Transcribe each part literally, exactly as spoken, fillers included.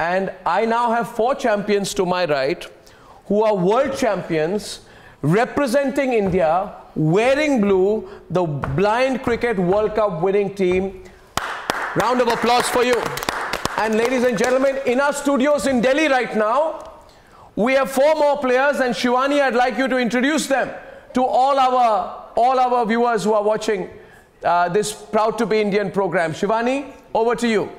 And I now have four champions to my right who are world champions representing India, wearing blue, the Blind Cricket World Cup winning team. Round of applause for you. And ladies and gentlemen, in our studios in Delhi right now, we have four more players, and Shivani, I'd like you to introduce them to all our, all our viewers who are watching uh, this Proud to be Indian program. Shivani, over to you.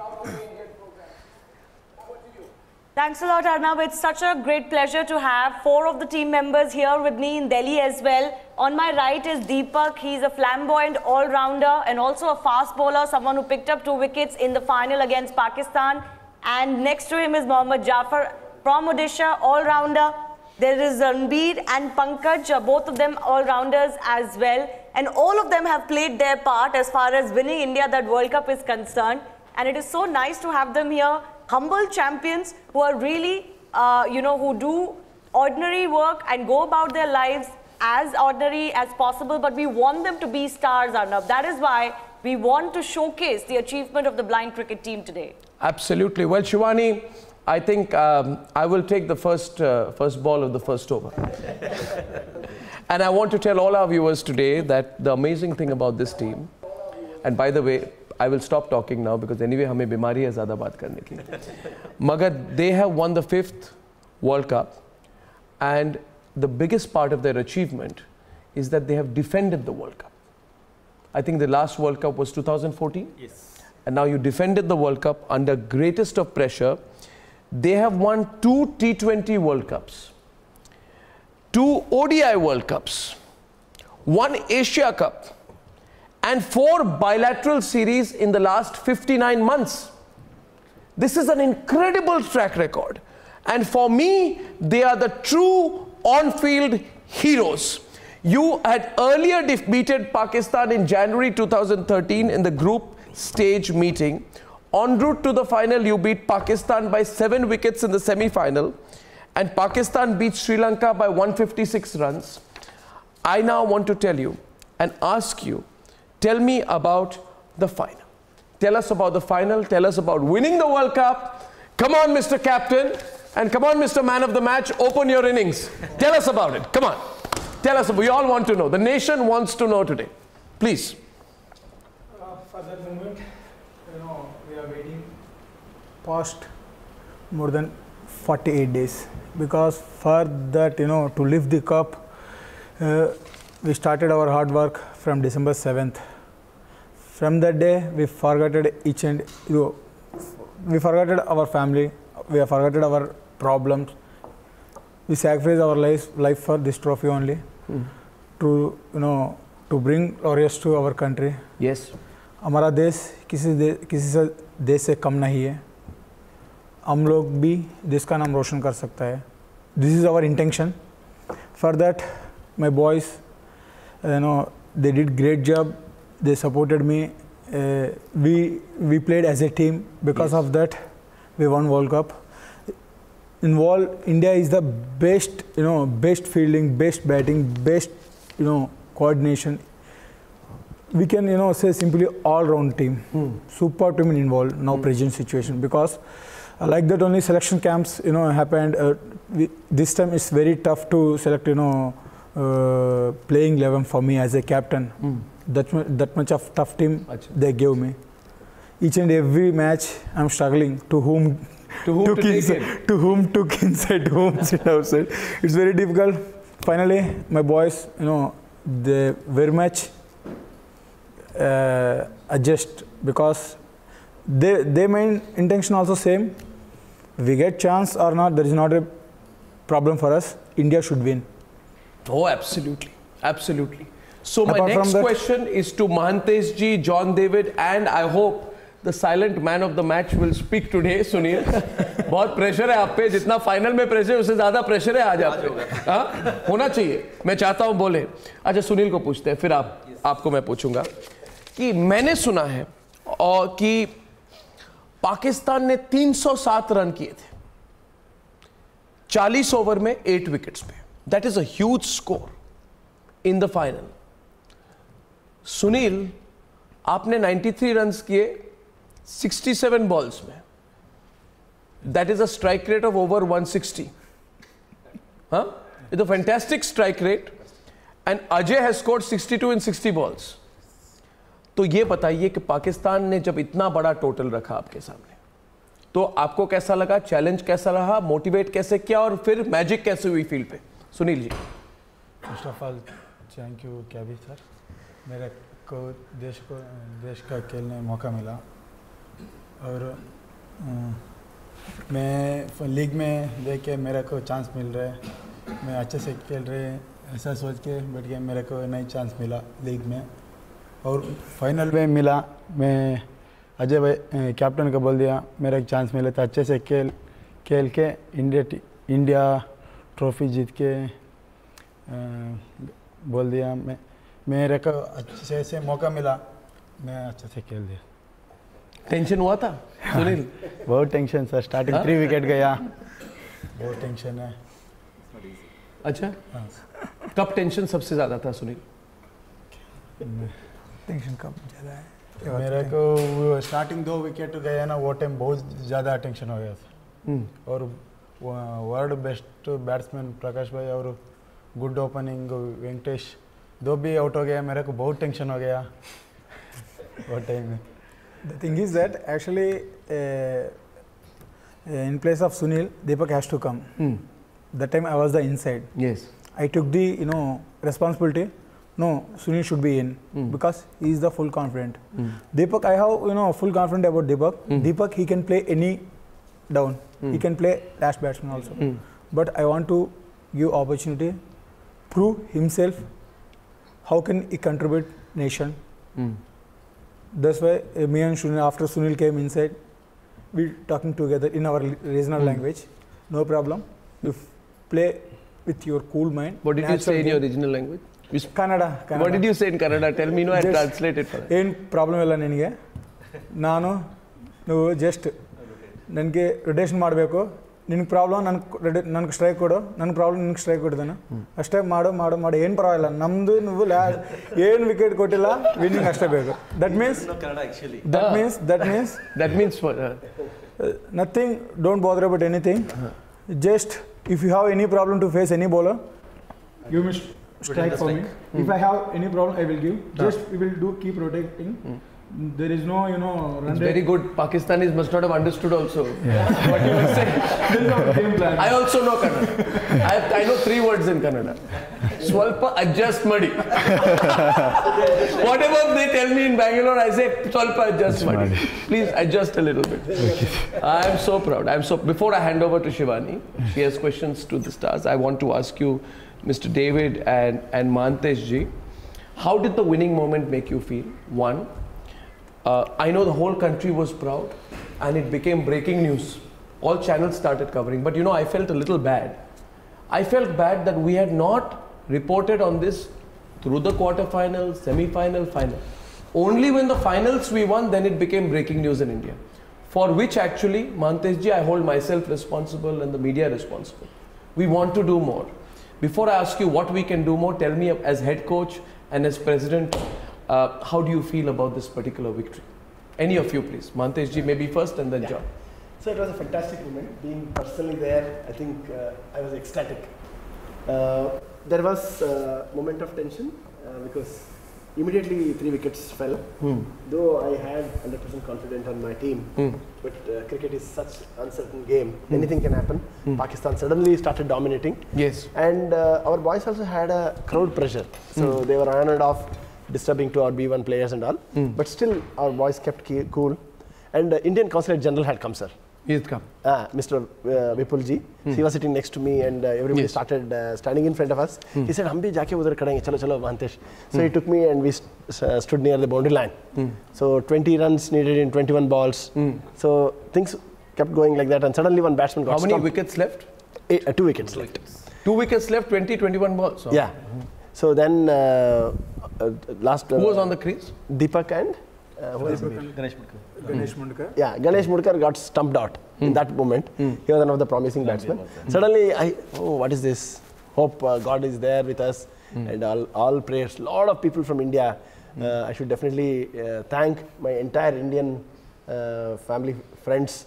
Thanks a lot, Arnab. It's such a great pleasure to have four of the team members here with me in Delhi as well. On my right is Deepak. He's a flamboyant all-rounder and also a fast bowler, someone who picked up two wickets in the final against Pakistan. And next to him is Mohammad Jafar from Odisha, all-rounder. There is Ranbir and Pankaj, both of them all-rounders as well. And all of them have played their part as far as winning India that World Cup is concerned. And it is so nice to have them here. Humble champions who are really, uh, you know, who do ordinary work and go about their lives as ordinary as possible, but we want them to be stars, Arnab. That is why we want to showcase the achievement of the blind cricket team today. Absolutely. Well, Shivani, I think um, I will take the first, uh, first ball of the first over. And I want to tell all our viewers today that the amazing thing about this team, and by the way, I will stop talking now because anyway, हमें बीमारी है ज़्यादा बात करने की. मगर they have won the fifth World Cup, and the biggest part of their achievement is that they have defended the World Cup. I think the last World Cup was two thousand fourteen. Yes. And now you defended the World Cup under greatest of pressure. They have won two T twenty World Cups, two O D I World Cups, one Asia Cup, and four bilateral series in the last fifty-nine months. This is an incredible track record. And for me, they are the true on-field heroes. You had earlier defeated Pakistan in January two thousand thirteen in the group stage meeting. En route to the final, you beat Pakistan by seven wickets in the semi-final. And Pakistan beat Sri Lanka by one hundred fifty-six runs. I now want to tell you and ask you, tell me about the final. Tell us about the final. Tell us about winning the World Cup. Come on, Mister Captain. And come on, Mister Man of the Match. Open your innings. Tell us about it. Come on. Tell us. We all want to know. The nation wants to know today. Please. Uh, for that moment, you know, we are waiting past more than forty-eight days. Because for that, you know, to lift the cup, uh, we started our hard work from December seventh. From that day, we forgot each and you know, we forgot our family, we have forgotten our problems. We sacrificed our life, life for this trophy only, hmm. to you know to bring glorious to our country. Yes. हमारा देश किसी दे, किसी से देश से कम नहीं है. हम लोग भी देश का नाम रोशन कर सकता है. This is our intention. For that, my boys, you know, they did great job. They supported me. Uh, we we played as a team. Because yes. of that, we won World Cup. In world, India is the best, you know, best fielding, best batting, best, you know, coordination. We can, you know, say simply all-round team. Hmm. Super team involved now hmm. present situation, because uh, like that only selection camps, you know, happened. Uh, we, this time it's very tough to select, you know, uh, playing eleven for me as a captain. Hmm. That that much of tough team Achha. They gave me. Each and every match I'm struggling to whom to whom to, to, inside, to whom to inside, to whom sit outside. It's very difficult. Finally, my boys, you know, they very much uh, adjust, because they they main intention also same. We get chance or not, there is not a problem for us. India should win. Oh, absolutely, absolutely. So my Apart next that, question is to Mahantesh ji, John David, and I hope the silent man of the match will speak today, Sunil. बहुत pressure है आप पे, जितना final में pressure है उससे ज़्यादा pressure है आज आप पे. हाँ, होना चाहिए. मैं चाहता हूँ बोले. अच्छा, सुनील को पूछते हैं, फिर आप आपको मैं पूछूंगा कि मैंने सुना है और कि पाकिस्तान ने तीन सौ सात रन किए थे चालीस ओवर में एट विकेट्स पे. That is a huge score in the final. Sunil, आपने तिरानवे रन्स किए सड़सठ बॉल्स में. That is a strike rate of over one sixty. Huh? It's a fantastic strike rate. And Ajay has scored sixty-two in sixty balls. तो ये बताइए कि पाकिस्तान ने जब इतना बड़ा टोटल रखा आपके सामने, तो आपको कैसा लगा, चैलेंज कैसा रहा, मोटिवेट कैसे किया और फिर मैजिक कैसे हुई फील्ड पे? Sunil ji. First of all thank you कैबी सर, मेरे को देश को देश का खेलने मौका मिला और आ, मैं लीग में देख के मेरे को चांस मिल रहा है, मैं अच्छे से खेल रहे ऐसा सोच के बैठ के मेरे को नई चांस मिला लीग में और फाइनल में मिला। मैं अजय भाई कैप्टन को बोल दिया मेरा एक चांस मिला था, अच्छे से खेल खेल के इंडिया इंडिया ट्रॉफी जीत के आ, बोल दिया। मैं मेरे को अच्छे से मौका मिला, मैं अच्छे से खेल दिया। टेंशन हुआ था सुनील? बहुत tension sir, starting three wicket गया, बहुत टेंशन है। अच्छा, कब टेंशन सबसे ज़्यादा था सुनील? टेंशन कब ज़्यादा है मेरे को? वो स्टार्टिंग दो विकेट गया ना, वो टाइम बहुत ज़्यादा टेंशन हो गया था। और वर्ल्ड बेस्ट बैट्समैन प्रकाश भाई और गुड ओपनिंग वेंकटेश दो भी आउट हो गया, मेरे को बहुत टेंशन हो गया वो टाइम में। The thing is that actually uh, in place of Sunil, Deepak has to come. Hmm. That time I was the inside. Yes. I took the you know responsibility. No, Sunil should be in Hmm. because he is the full confident. Hmm. Deepak, I have you know full confidence about Deepak. Hmm. Deepak, he can play any down. Hmm. He can play last batsman also. Hmm. But I want to give opportunity, prove himself. How can he contribute nation? Hmm. That's why uh, me and Sunil, after Sunil came inside, we talking together in our regional Hmm. language. No problem. You f- play with your cool mind. What did you natural say in your game. original language? You sp- Kannada. Kannada. What did you say in Kannada? Tell me, no, I Just- translate it for that. ಏನು problem ಇಲ್ಲ ನಿನಗೆ, ನಾನು ನೀವು just ನನಗೆ rotation ಮಾಡಬೇಕು, ನಿನಗೆ problem ನನಗೆ ನನಗೆ ಸ್ಟ್ರೈಕ್ ಕೊಡು, ನನಗೆ ಪ್ರಾಬ್ಲಮ್ ನಿನಗೆ ಸ್ಟ್ರೈಕ್ ಕೊಡ್ತಾನೆ ಅಷ್ಟೇ, ಮಾಡು ಮಾಡು ಮಾಡು ಏನು ಪರವಾಗಿಲ್ಲ, ನಮ್ಮದು ನೀವು ಲ್ಯಾ ಏನು ವಿಕೆಟ್ ಕೊಟ್ಟಿಲ್ಲ ವಿನ್ನಿಂಗ್ ಅಷ್ಟೇ ಬೇಕು. That means that means that means That means for uh, nothing, don't bother about anything, just if you have any problem to face any bowler, give me strike for me. If I have any problem, I will give. Just we will do keep rotating. There is no, you know, run it's rate. very good. Pakistanis must not have understood also what you were saying. There is no game plan. I also know Kannada. I, have, I know three words in Kannada. Swalpa adjust madi. Whatever they tell me in Bangalore, I say Swalpa adjust madi. Please adjust a little bit. I am so proud. I am so. Before I hand over to Shivani, she has questions to the stars. I want to ask you, Mister David and and Mantesh ji, how did the winning moment make you feel? One, uh, I know the whole country was proud, and it became breaking news. All channels started covering, but you know, I felt a little bad. I felt bad that we had not reported on this through the quarterfinal, semi-final, final. Only when the finals we won, then it became breaking news in India. For which actually, Mantesh ji, I hold myself responsible and the media responsible. We want to do more. Before I ask you what we can do more, tell me as head coach and as president, uh, how do you feel about this particular victory? Any of you, please. Mantesh ji, maybe first and then John. So it was a fantastic moment. Being personally there, I think uh, I was ecstatic. Uh, there was a moment of tension uh, because immediately three wickets fell. Hmm. Though I had one hundred percent confidence on my team, Hmm. but uh, cricket is such uncertain game. Anything can happen. Pakistan suddenly started dominating. Yes. And uh, our boys also had a crowd pressure. So they were on and off, disturbing to our B one players and all. But still, our boys kept ke- cool. And uh, Indian Consulate General had come, sir. He's come. Ah, Mister Uh, Vipul ji. He was sitting next to me, and uh, everybody Yes. started uh, standing in front of us. He said, "Hum bhi jaake udhar kradenge. Chalo, chalo, Mantesh." So he took me, and we st- uh, stood near the boundary line. So twenty runs needed in twenty-one balls. So things kept going like that, and suddenly one batsman got How many stumped. wickets left? Eh, uh, two wickets left. Two wickets left, twenty, twenty-one balls. Oh. Yeah. So then uh, uh, last. Uh, Who was on the crease? Deepak and. Uh, who was Ganesh Mundkar. Yeah, Ganesh Mudkar got stumped out in that moment. He was one of the promising batsmen. Suddenly, I oh, what is this? Hope uh, God is there with us, and all, all prayers. Lot of people from India. Uh, I should definitely uh, thank my entire Indian uh, family, friends,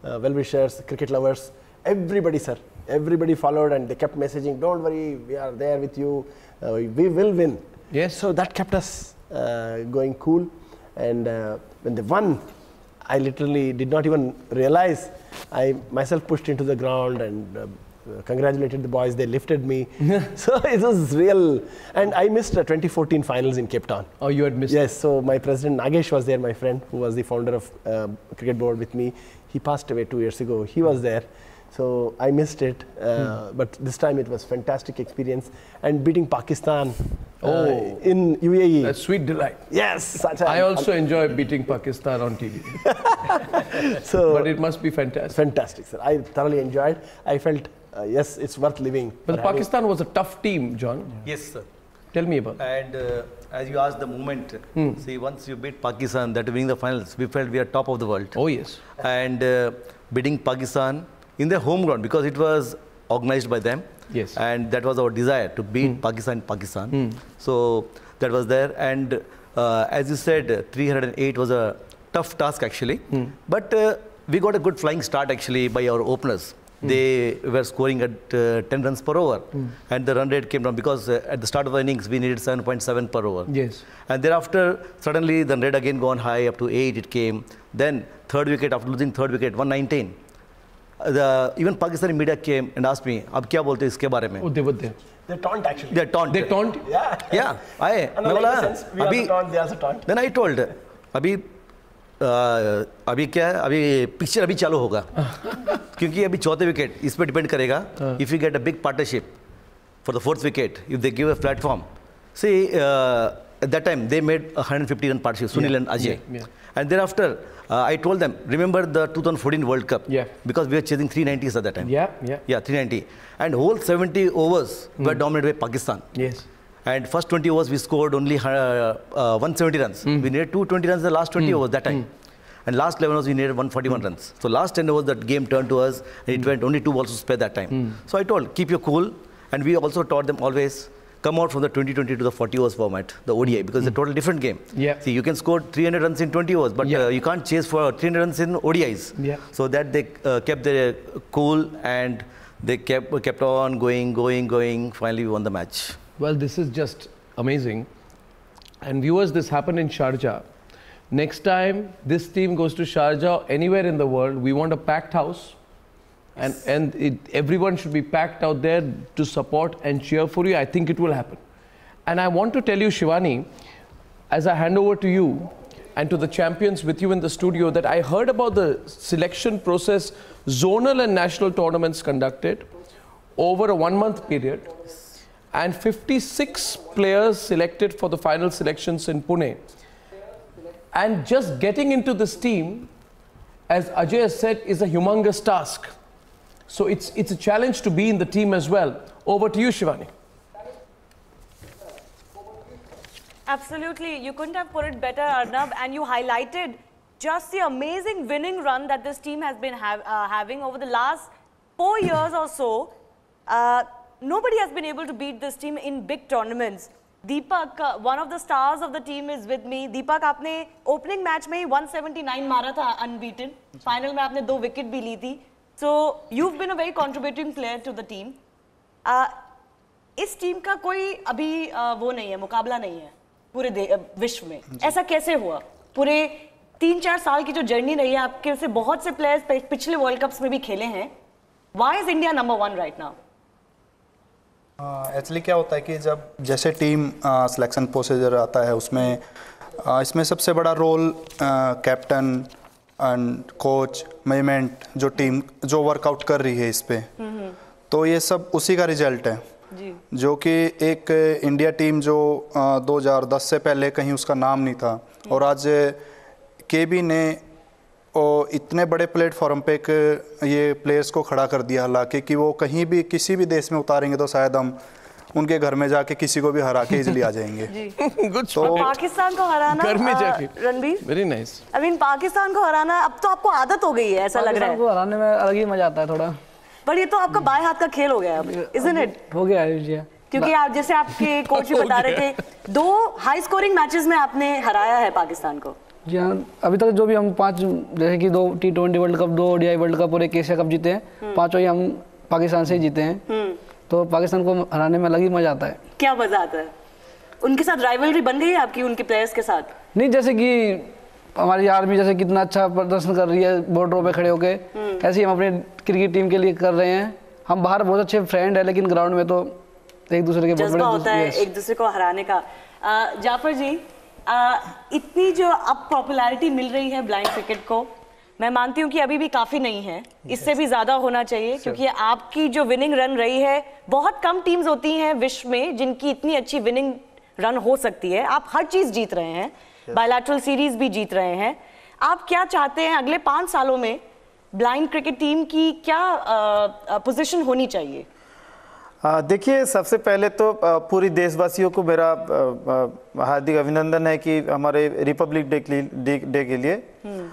uh, well-wishers, cricket lovers, everybody, sir. Everybody followed and they kept messaging, don't worry, we are there with you, uh, we will win. Yes. So that kept us uh, going cool. And uh, when they won, I literally did not even realize. I myself pushed into the ground and uh, congratulated the boys. They lifted me. So it was real. And I missed the twenty fourteen finals in Cape Town. Oh, you had missed Yes. So my president Nagesh was there, my friend, who was the founder of uh, cricket board with me. He passed away two years ago. He was there. So I missed it, uh, hmm. but this time it was fantastic experience. And beating Pakistan uh, oh. in U A E. A sweet delight. Yes. Such a, I also enjoy beating Pakistan on T V. So, but it must be fantastic. Fantastic, sir. I thoroughly enjoyed. I felt, uh, yes, it's worth living. But Pakistan was a tough team, John. Yes, sir. Tell me about it. And uh, as you asked the moment, hmm. see, once you beat Pakistan, that winning the finals, we felt we are top of the world. Oh, yes. And uh, beating Pakistan in their home ground, because it was organized by them. Yes. And that was our desire, to beat hmm. Pakistan in Pakistan. Hmm. So that was there. And uh, as you said, three hundred eight was a tough task actually. Hmm. But uh, we got a good flying start actually by our openers. Mm. They were scoring at uh, ten runs per over, mm. and the run rate came down because uh, at the start of the innings we needed seven point seven per over. Yes. And thereafter, suddenly the run rate again gone high up to eight. It came. Then third wicket, after losing third wicket, one nineteen. Uh, the even Pakistani media came and asked me, "Ab kya bolte iske bare mein?" Oh, they were there. They taunt actually. They taunt. They taunt. Yeah. Yeah. I. No, no, like sense, we also taunt. They also taunt. Then I told, अभी Uh, अभी क्या है अभी picture अभी चालू होगा क्योंकि अभी चौथे विकेट इस पे डिपेंड करेगा if you get a big partnership for the fourth wicket if they give a platform see at that time they made one hundred fifty run partnership Sunil and Ajay and thereafter uh, I told them remember the twenty fourteen World Cup yeah because we were chasing three nineties at that time yeah yeah yeah three ninety and whole seventy overs mm. were dominated by Pakistan. Yes. And first twenty overs we scored only uh, uh, one seventy runs. Mm. We needed two twenty runs in the last twenty mm. overs that time. Mm. And last eleven overs we needed one forty-one mm. runs. So last ten overs that game turned to us and it mm. went only two balls to spare that time. Mm. So I told keep your cool, and we also taught them always come out from the twenty twenty to the forty overs format, the O D I, because mm. it's a total different game. Yeah. See, you can score three hundred runs in twenty overs, but yeah. uh, you can't chase for three hundred runs in O D Is. Yeah. So that they uh, kept their cool and they kept kept on going, going, going. Finally, we won the match. Well, this is just amazing. And viewers, this happened in Sharjah. Next time this team goes to Sharjah or anywhere in the world, we want a packed house. And, and it, everyone should be packed out there to support and cheer for you. I think it will happen. And I want to tell you, Shivani, as I hand over to you and to the champions with you in the studio, that I heard about the selection process, zonal and national tournaments conducted over a one-month period. And fifty-six players selected for the final selections in Pune. And just getting into this team, as Ajay has said, is a humongous task. So it's, it's a challenge to be in the team as well. Over to you, Shivani. Absolutely. You couldn't have put it better, Arnab. And you highlighted just the amazing winning run that this team has been have, uh, having over the last four years or so. Uh, Nobody has been able to beat this team in big tournaments. Deepak, uh, one of the stars of the team, is with me. Deepak, आपने opening match में ही one seventy-nine मारा था unbeaten. Final में आपने दो wicket भी ली थी. So you've been a very contributing player to the team. Uh, इस team का कोई अभी uh, वो नहीं है, मुकाबला नहीं है पूरे uh, विश्व में. ऐसा कैसे हुआ? पूरे तीन चार साल की जो जर्नी रही है, आपके से बहुत से players पिछले World Cups में भी खेले हैं. Why is India number one right now? Actually uh, क्या होता है कि जब जैसे टीम सिलेक्शन प्रोसीजर आता है उसमें uh, इसमें सबसे बड़ा role captain and coach management जो टीम जो वर्कआउट कर रही है इस पे तो ये सब उसी का रिजल्ट है जी। जो कि एक इंडिया टीम जो uh, दो हज़ार दस से पहले कहीं उसका नाम नहीं था और आज केबी ने और इतने बड़े प्लेटफॉर्म पे एक ये प्लेयर्स को खड़ा कर दिया हालांकि कि वो कहीं भी किसी भी देश में उतारेंगे तो शायद हम उनके घर में जाके किसी को भी हरा के इजीली आ जाएंगे। तो पाकिस्तान को हराना घर में जाके Ranbir very nice. I mean Pakistan को हराना अब तो आपको आदत हो गई है ऐसा लग रहा है। पाकिस्तान को हराने में अलग ही मजा आता है थोड़ा। पर ये तो आपका बाएं हाथ का खेल हो गया अब, isn't it? हो गया है क्योंकि आप जैसे आपके कोच भी बता रहे थे दो हाई स्कोरिंग मैचेस में आपने हराया है पाकिस्तान को। जी हाँ, अभी तक जो भी हम पांच, जैसे कि दो टी ट्वेंटी वर्ल्ड कप, दो ओडीआई वर्ल्ड कप और एक एशिया कप जीते हैं, पांचों ही हम पाकिस्तान से ही जीते हैं। तो पाकिस्तान को हराने में अलग ही मजा आता है। क्या मजा आता है? उनके साथ राइवलरी बन गई है आपकी उनके प्लेयर्स के साथ? नहीं, जैसे कि हमारी आर्मी जैसे कितना अच्छा प्रदर्शन कर रही है बॉर्डरों पे खड़े होके, ऐसे ही हम अपने क्रिकेट टीम के लिए कर रहे हैं। हम बाहर बहुत अच्छे फ्रेंड है, लेकिन ग्राउंड में तो एक दूसरे के बहुत बड़े होता है एक दूसरे को हराने का। आ, जाफर जी, आ, इतनी जो अब पॉपुलैरिटी मिल रही है ब्लाइंड क्रिकेट को, मैं मानती हूँ कि अभी भी काफी नहीं है, इससे भी ज्यादा होना चाहिए, क्योंकि आपकी जो विनिंग रन रही है, बहुत कम टीम्स होती हैं विश्व में जिनकी इतनी अच्छी विनिंग रन हो सकती है। आप हर चीज जीत रहे हैं, बायलैटरल सीरीज भी जीत रहे हैं। आप क्या चाहते हैं अगले पांच सालों में ब्लाइंड क्रिकेट टीम की क्या पोजीशन होनी चाहिए? देखिए, सबसे पहले तो पूरी देशवासियों को मेरा हार्दिक अभिनंदन है कि हमारे रिपब्लिक डे के लिए, डे के लिए।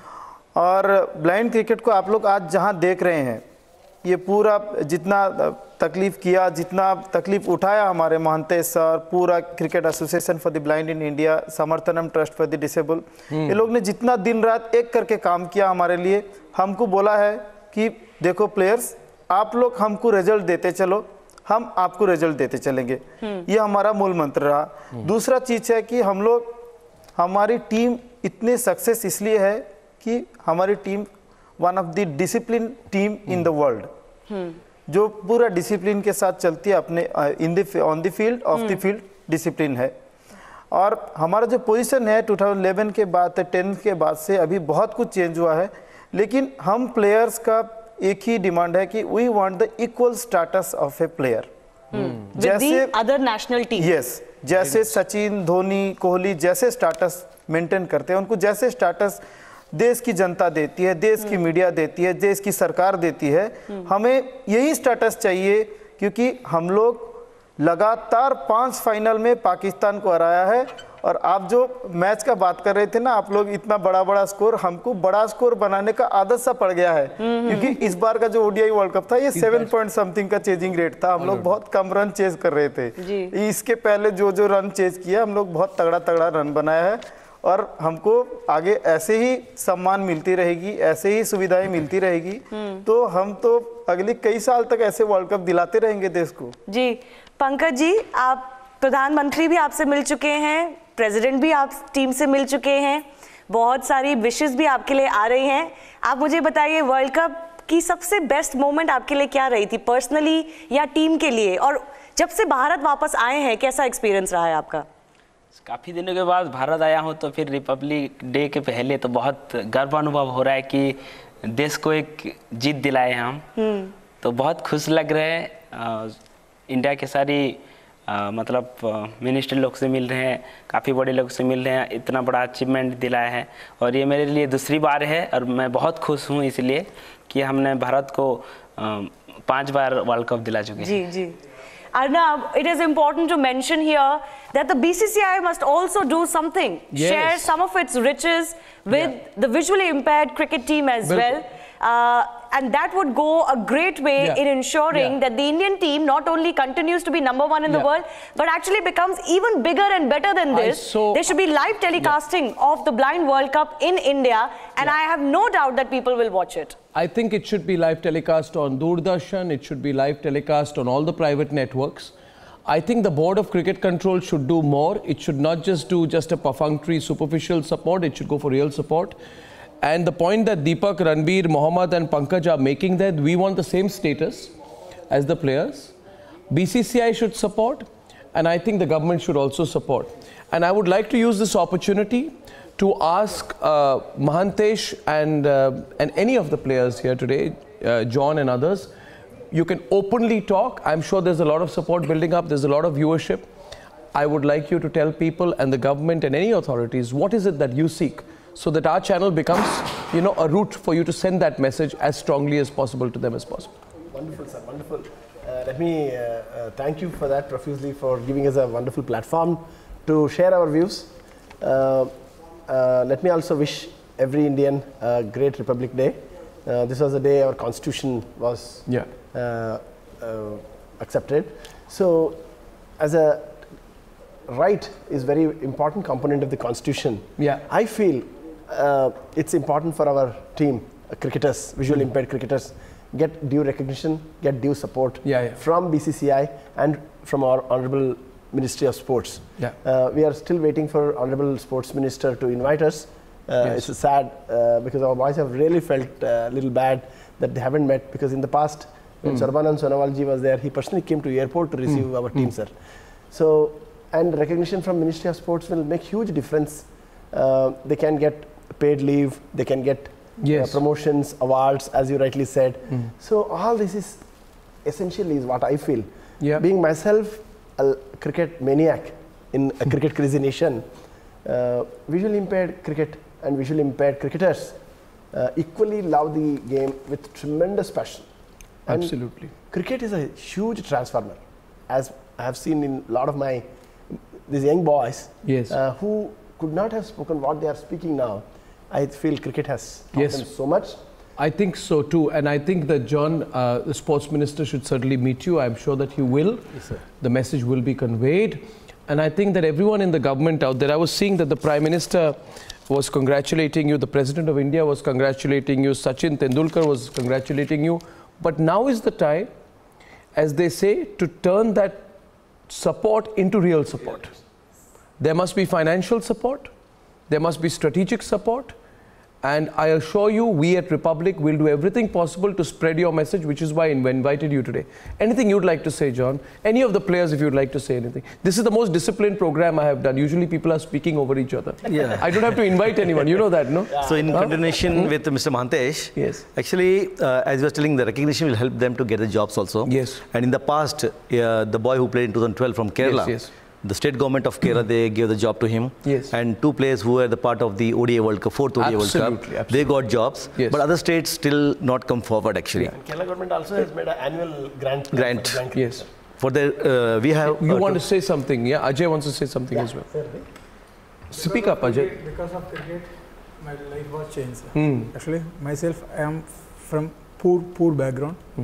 और ब्लाइंड क्रिकेट को आप लोग आज जहां देख रहे हैं, ये पूरा जितना तकलीफ किया, जितना तकलीफ उठाया हमारे महंतेश सर, पूरा cricket association for the blind in India, Samarthanam trust for the disable, ये लोग ने जितना दिन रात एक करके काम किया हमारे लिए, हमको बोला है कि देखो प्लेयर्स, आप लोग हमको रिजल्ट देते चलो, हम आपको रिजल्ट देते चलेंगे। ये हमारा मूल मंत्र रहा। दूसरा चीज है कि हम लोग, हमारी टीम इतनी सक्सेस इसलिए है कि हमारी team one of the discipline team in the world, जो पूरा डिसिप्लिन के साथ चलती है, अपने in the on the field, off the field discipline है। और हमारा जो पोजीशन है टू थाउजेंड इलेवन के बाद, टेन के बाद से अभी बहुत कुछ चेंज हुआ है, लेकिन हम प्लेयर्स का एक ही डिमांड है कि we want the equal status of a player, जैसे अदर नेशनल टीम। यस, जैसे सचिन, धोनी, कोहली जैसे स्टेटस मेंटेन करते हैं, उनको जैसे स्टेटस देश की जनता देती है, देश की मीडिया देती है, देश की सरकार देती है, हमें यही स्टेटस चाहिए, क्योंकि हम लोग लगातार पांच फाइनल में पाकिस्तान को हराया है। और आप जो मैच का बात कर रहे थे ना आप लोग, इतना बड़ा बड़ा स्कोर, हमको बड़ा स्कोर बनाने का आदत सा पड़ गया है, क्योंकि इस बार का जो ओडीआई वर्ल्ड कप था, ये सेवन पॉइंट समथिंग का चेजिंग रेट था, हम लोग बहुत कम रन चेज कर रहे थे। इसके पहले जो जो रन चेज किया, हम लोग बहुत तगड़ा तगड़ा रन बनाया है, और हमको आगे ऐसे ही सम्मान मिलती रहेगी, ऐसे ही सुविधाएं मिलती रहेगी, तो हम तो अगली कई साल तक ऐसे वर्ल्ड कप दिलाते रहेंगे देश को। जी पंकज जी, आप प्रधानमंत्री भी आपसे मिल चुके हैं, प्रेसिडेंट भी आप टीम से मिल चुके हैं, बहुत सारी विशेस भी आपके लिए आ रही हैं। आप मुझे बताइए, वर्ल्ड कप की सबसे बेस्ट मोमेंट आपके लिए क्या रही थी, पर्सनली या टीम के लिए? और जब से भारत वापस आए हैं, कैसा एक्सपीरियंस रहा है आपका? काफ़ी दिनों के बाद भारत आया हूँ, तो फिर रिपब्लिक डे के पहले तो बहुत गर्व अनुभव हो रहा है कि देश को एक जीत दिलाए हम, तो बहुत खुश लग रहे हैं। इंडिया के सारी आ, मतलब मिनिस्टर लोग से मिल रहे हैं, काफ़ी बड़े लोग से मिल रहे हैं, इतना बड़ा अचीवमेंट दिलाया है, और ये मेरे लिए दूसरी बार है, और मैं बहुत खुश हूँ इसलिए कि हमने भारत को आ, पांच बार वर्ल्ड कप दिला चुके हैं। जी जी Arnab, it is important to mention here that the B C C I must also do something, yes. share some of its riches with yeah. the visually impaired cricket team as Bilkul. well. Uh, and that would go a great way yeah. in ensuring yeah. that the Indian team not only continues to be number one in yeah. the world, but actually becomes even bigger and better than this. So, there should be live telecasting yeah. of the Blind World Cup in India, and yeah. I have no doubt that people will watch it. I think it should be live telecast on Doordarshan, it should be live telecast on all the private networks. I think the Board of Cricket Control should do more. It should not just do just a perfunctory, superficial support, it should go for real support. And the point that Deepak, Ranbir, Mohammad and Pankaj are making, that we want the same status as the players. B C C I should support, and I think the government should also support. And I would like to use this opportunity to ask uh, Mahantesh and, uh, and any of the players here today, uh, John and others, you can openly talk. I'm sure there's a lot of support building up, there's a lot of viewership. I would like you to tell people and the government and any authorities, what is it that you seek, so that our channel becomes, you know, a route for you to send that message as strongly as possible to them as possible. Wonderful, sir, wonderful. Uh, let me uh, uh, thank you for that profusely, for giving us a wonderful platform to share our views. Uh, uh, let me also wish every Indian a great Republic Day. Uh, this was the day our constitution was yeah. uh, uh, accepted. So, as a right is very important component of the constitution. Yeah. I feel uh, it's important for our team, uh, cricketers, visually impaired cricketers, get due recognition, get due support Yeah, yeah. from B C C I and from our Honorable Ministry of Sports. Yeah. Uh, we are still waiting for Honorable Sports Minister to invite us. Uh, Yes. It's sad uh, because our boys have really felt a uh, little bad that they haven't met, because in the past when Mm. Sarbanand Sonowalji was there, he personally came to airport to receive Mm. our team, Mm. sir. So, and recognition from Ministry of Sports will make huge difference. Uh, they can get paid leave, they can get Yes. uh, promotions, awards, as you rightly said. Mm. So all this is essentially is what I feel. Yeah. Being myself a cricket maniac in a cricket crazy nation, uh, visually impaired cricket and visually impaired cricketers uh, equally love the game with tremendous passion. And Absolutely. cricket is a huge transformer, as I have seen in a lot of my these young boys Yes. uh, who could not have spoken what they are speaking now. I feel cricket has taught Yes. them so much. I think so too, and I think that John, uh, the sports minister, should certainly meet you. I'm sure that he will. Yes, sir. The message will be conveyed, and I think that everyone in the government out there. I was seeing that the Prime Minister was congratulating you, the President of India was congratulating you, Sachin Tendulkar was congratulating you. But now is the time, as they say, to turn that support into real support. There must be financial support, there must be strategic support, and I assure you, we at Republic will do everything possible to spread your message, which is why I invited you today. Anything you'd like to say, John? Any of the players, if you'd like to say anything. This is the most disciplined program I have done. Usually people are speaking over each other. Yeah. I don't have to invite anyone, you know that, no? So in Huh? continuation with Mister Mahantesh, Yes. actually, uh, as you were telling, the recognition will help them to get the jobs also. Yes. And in the past, uh, the boy who played in two thousand twelve from Kerala, Yes, yes. the state government of Kerala, they gave the job to him. Yes. And two players who were the part of the O D I World Cup, fourth O D I World Cup, Absolutely, they absolutely. got jobs. Yes. But other states still not come forward actually. And Kerala government also has made an annual grant. Grant. for the Yes. For the, uh, we have... You uh, want to say something, yeah? Ajay wants to say something as well. Speak up, Ajay. Because of cricket, my life was changed. Hmm. Actually, myself, I am from poor, poor background. Hmm.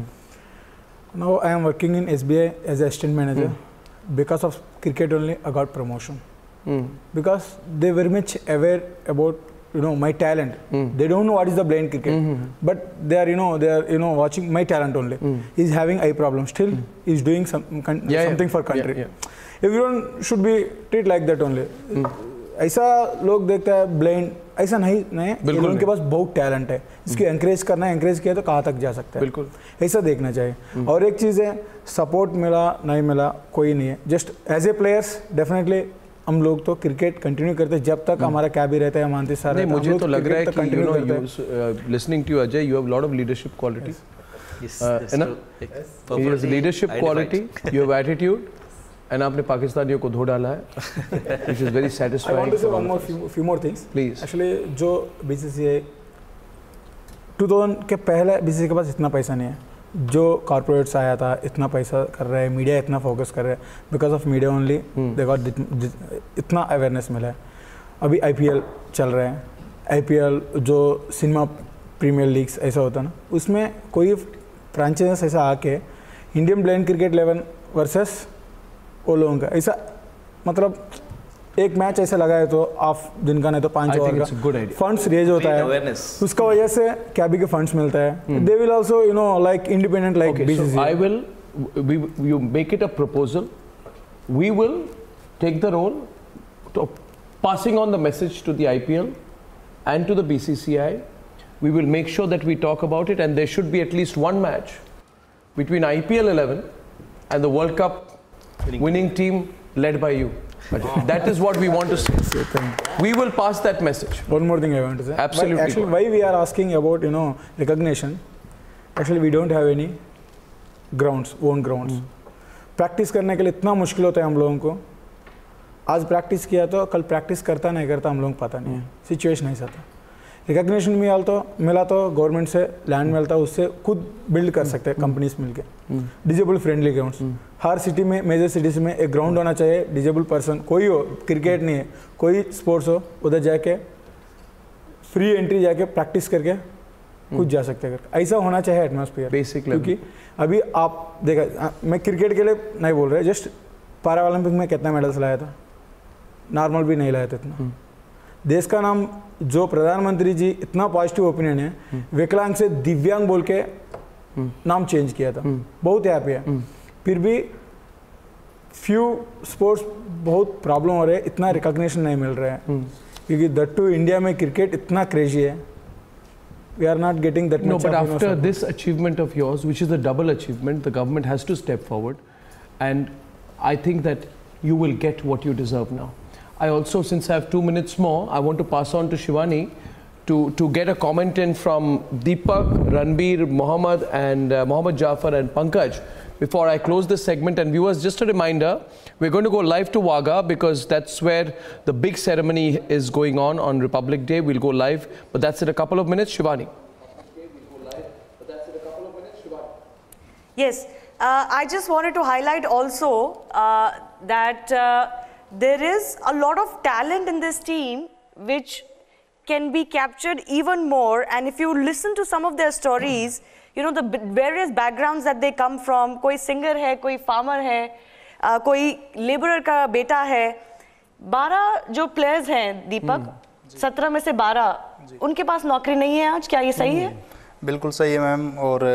Now I am working in S B I as an assistant manager. Because of cricket only, I got promotion. Mm. Because they very much aware about you know my talent. Mm. They don't know what is the blind cricket, Mm-hmm. but they are you know they are you know watching my talent only. Mm. He's having eye problem. Still, Mm. he's doing some con- Yeah, yeah. something for country. Yeah, yeah. Everyone should be treated like that only. ऐसा लोग देखते हैं blind, ऐसा नहीं नहीं है। बिल्कुल उनके नहीं। पास बहुत टैलेंट है, इसकी एनकरेज करना है, एनकरेज किया तो कहाँ तक जा सकता है, बिल्कुल। ऐसा देखना चाहिए। और एक चीज़ है, सपोर्ट मिला नहीं मिला कोई नहीं है, just as a players definitely हम लोग तो क्रिकेट कंटिन्यू करते हैं जब तक हमारा क्या भी रहता है, मानती सर नहीं, मुझे तो लग रहा है कि कंटिन्यू you know, करते you, हैं। uh, listening to you, Ajay, you have a lot of leadership quality. Yes, Uh, that's है ना? true. Yes. He has leadership quality, you have attitude, and आपने पाकिस्तानियों को धो डाला है, which is very I satisfying. want to say for one all more of us. few, few more things. Please. Actually, जो B C C I दो हज़ार के पहले B C C I के पास इतना पैसा नहीं है, जो कॉर्पोरेट्स आया था इतना पैसा कर रहा है, मीडिया इतना फोकस कर रहा है, because of media only they got इतना अवेयरनेस मिला है। अभी आई पी एल चल रहा है, आई पी एल जो सिनेमा प्रीमियर लीग्स ऐसा होता है ना, उसमें कोई फ्रेंचाइज ऐसा आके Indian blind cricket eleven versus वो लोगों का ऐसा मतलब एक मैच ऐसा लगा है तो ऑफ दिन का नहीं तो पाँच I think over it's a good idea. का फंड्स रेज होता Create है, awareness. उसका वजह से कैबी के फंड्स मिलता है, they will also you know like independent like Okay, so I will, we, you make it a proposal. We will take the role to passing on the message to the I P L and to the B C C I. We will make sure that we talk about it, and there should be at least one match between I P L eleven and the World Cup winning team led by you. Ajay. That is what we want to see. We will pass that message. One more thing I want to say. Absolutely. Why, actually, why we are asking about you know recognition? Actually, we don't have any grounds, own grounds. Practice करने के लिए इतना मुश्किल होता है हम लोगों को। आज प्रैक्टिस किया तो कल प्रैक्टिस करता नहीं करता हम लोगों को पता नहीं है, सिचुएशन ऐसा था। रिकग्निशन मिला तो मिला तो गवर्नमेंट से लैंड मिलता, उससे खुद बिल्ड कर सकते हैं कंपनीज मिलके। डिजेबल फ्रेंडली ग्राउंड्स हर सिटी में, मेजर सिटीज में एक ग्राउंड होना चाहिए, डिजेबल पर्सन कोई हो, क्रिकेट नहीं है कोई स्पोर्ट्स हो, उधर जाके फ्री एंट्री जाके प्रैक्टिस करके कुछ जा सकते हैं। ऐसा होना चाहिए एटमॉस्फेयर Basic क्योंकि अभी आप देखा, मैं क्रिकेट के लिए नहीं बोल रहा, जस्ट पैरा ओलंपिक में कितना मेडल्स लाया था, नॉर्मल भी नहीं लाया था इतना। देश का नाम जो प्रधानमंत्री जी इतना पॉजिटिव ओपिनियन है, विकलांग से दिव्यांग बोल के नाम चेंज किया था, बहुत हैप्पी है। फिर भी फ्यू स्पोर्ट्स बहुत प्रॉब्लम हो रहे हैं, इतना रिकॉग्निशन नहीं मिल रहा है, क्योंकि दैट टू इंडिया में क्रिकेट इतना क्रेजी है, we are not getting that no much but of, after you know, this achievement of yours, which is a double achievement, the government has to step forward, and I think that you will get what you deserve now. I also, since I have two minutes more, I want to pass on to Shivani to to get a comment in from Deepak, Ranbir, Mohammed and uh, Mohammed Jafar and Pankaj before I close this segment. And viewers, just a reminder, we're going to go live to Wagah because that's where the big ceremony is going on on Republic Day. We'll go live, but that's in a couple of minutes. Shivani. Yes, uh, I just wanted to highlight also uh, that uh, there is a lot of talent in this team which can be captured even more, and if you listen to some of their stories, you know, the various backgrounds that they come from, कोई singer है, कोई farmer है, uh, कोई laborer का बेटा है, बारह जो players हैं दीपक, सत्रह में से बारह, उनके पास नौकरी नहीं है आज, क्या ये सही है? बिल्कुल सही है मैम, और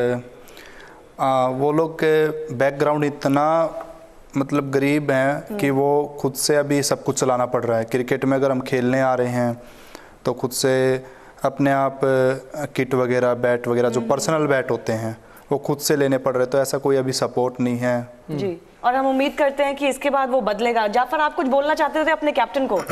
आ, वो लोग के बैकग्राउंड इतना मतलब गरीब हैं कि वो खुद से अभी सब कुछ चलाना पड़ रहा है। क्रिकेट में अगर हम खेलने आ रहे हैं तो खुद से अपने आप किट वगैरह, बैट वगैरह, जो पर्सनल बैट होते हैं वो खुद से लेने पड़ रहे, तो ऐसा कोई अभी सपोर्ट नहीं है जी। और हम उम्मीद करते हैं कि इसके बाद वो बदलेगा। जाफर, आप कुछ बोलना चाहते थे अपने कैप्टन को?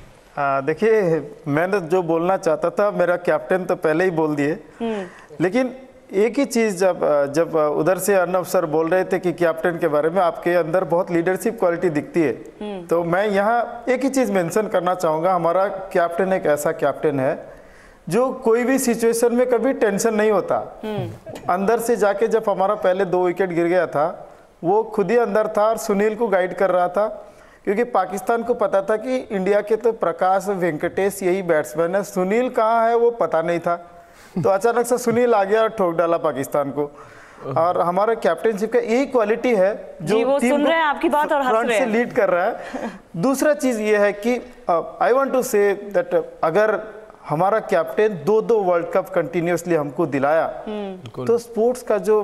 देखिए, मैंने जो बोलना चाहता था मेरा कैप्टन तो पहले ही बोल दिए, लेकिन एक ही चीज़ जब जब उधर से अर्नब सर बोल रहे थे कि कैप्टन के बारे में आपके अंदर बहुत लीडरशिप क्वालिटी दिखती है, तो मैं यहाँ एक ही चीज़ मेंशन करना चाहूँगा। हमारा कैप्टन एक ऐसा कैप्टन है जो कोई भी सिचुएशन में कभी टेंशन नहीं होता। अंदर से जाके जब हमारा पहले दो विकेट गिर गया था, वो खुद ही अंदर था और सुनील को गाइड कर रहा था, क्योंकि पाकिस्तान को पता था कि इंडिया के तो प्रकाश वेंकटेश यही बैट्समैन है, सुनील कहाँ है वो पता नहीं था। तो अचानक से सुनील आ गया और ठोक डाला पाकिस्तान को। और हमारा कैप्टनशिप का यही क्वालिटी है जो वो टीम सुन रहे हैं आपकी बात और हंस फ्रंट रहे से हैं। लीड कर रहा है। दूसरा चीज ये है कि I want to say that अगर हमारा कैप्टन दो दो वर्ल्ड कप कंटिन्यूसली हमको दिलाया, तो स्पोर्ट्स का जो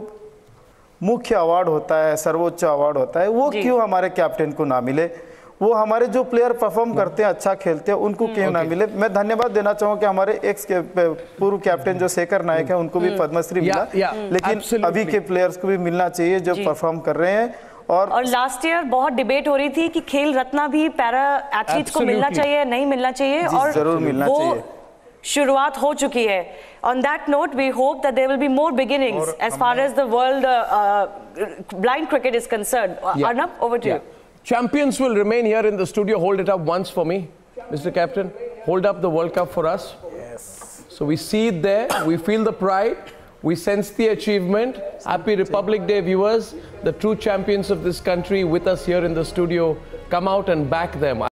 मुख्य अवार्ड होता है, सर्वोच्च अवार्ड होता है, वो क्यों हमारे कैप्टन को ना मिले? वो हमारे जो प्लेयर परफॉर्म करते हैं, अच्छा खेलते हैं, उनको क्यों ना मिले? मैं धन्यवाद देना चाहूँगा कि हमारे एक्स के पूर्व कैप्टन जो शेखर नायक है उनको भी पद्मश्री मिला, लेकिन अभी के प्लेयर्स को भी मिलना चाहिए जो परफॉर्म कर रहे हैं। और और लास्ट ईयर बहुत डिबेट हो रही थी कि खेल रत्न भी पैरा एथलीट्स को मिलना चाहिए, नहीं मिलना चाहिए, और जरूर मिलना चाहिए। शुरुआत हो चुकी है। On that note, we hope that there will be more beginnings as far as the world uh, uh, blind cricket is concerned. Yeah. Arnab, over to yeah. you. Champions will remain here in the studio. Hold it up once for me, Mister Captain. Hold up the World Cup for us. Yes. So we see it there. We feel the pride. We sense the achievement. Happy Republic Day, viewers. The true champions of this country with us here in the studio. Come out and back them.